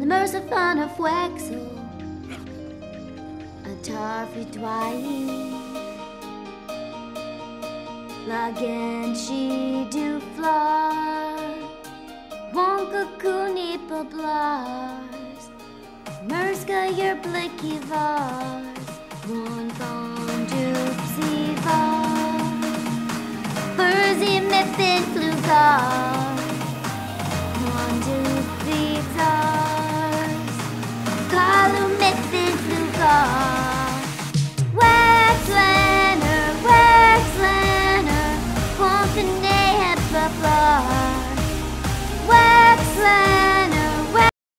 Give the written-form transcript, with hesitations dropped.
Mercer fan of Wexel, a tarfi dwai, Lagenchi du flar, Wonka kuni pablars, Merska your blicky vars, One von dupsi var, Furzi miffin flugar, One dupsi tar.